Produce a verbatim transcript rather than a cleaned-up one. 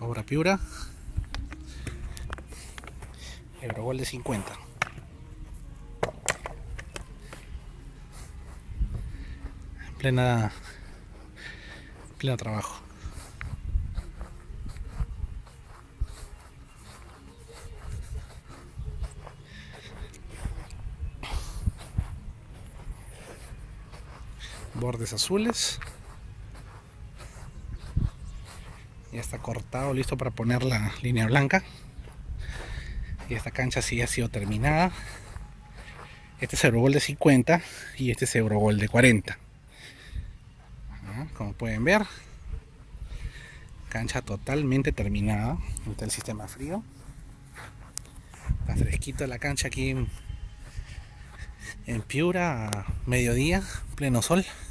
Obra Piura, Eurogol de cincuenta. Plena, pleno trabajo. Bordes azules. Ya está cortado, listo para poner la línea blanca. Y esta cancha sí ha sido terminada. Este es Eurogol de cincuenta y este es Eurogol de cuarenta. Como pueden ver, cancha totalmente terminada. Está el sistema frío. Está fresquito la cancha aquí en, en Piura a mediodía, pleno sol.